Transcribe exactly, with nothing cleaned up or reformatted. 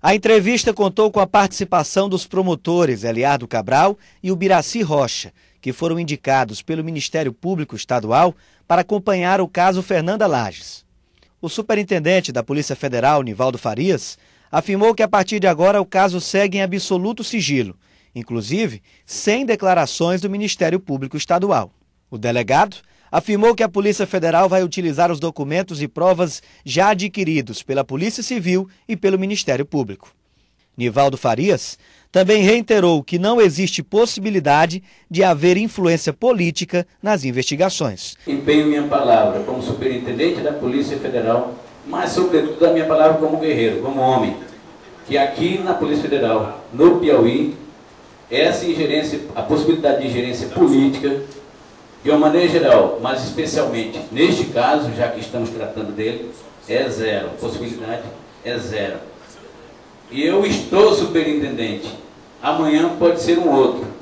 A entrevista contou com a participação dos promotores Eliardo Cabral e Ubiraci Rocha, que foram indicados pelo Ministério Público Estadual para acompanhar o caso Fernanda Lages. O superintendente da Polícia Federal, Nivaldo Farias, afirmou que a partir de agora o caso segue em absoluto sigilo, inclusive sem declarações do Ministério Público Estadual. O delegado afirmou que a Polícia Federal vai utilizar os documentos e provas já adquiridos pela Polícia Civil e pelo Ministério Público. Nivaldo Farias também reiterou que não existe possibilidade de haver influência política nas investigações. Empenho minha palavra como superintendente da Polícia Federal, mas sobretudo a minha palavra como guerreiro, como homem, que aqui na Polícia Federal, no Piauí, essa ingerência, a possibilidade de ingerência política, de uma maneira geral, mas especialmente neste caso, já que estamos tratando dele, é zero. A possibilidade é zero. E eu estou superintendente. Amanhã pode ser um outro.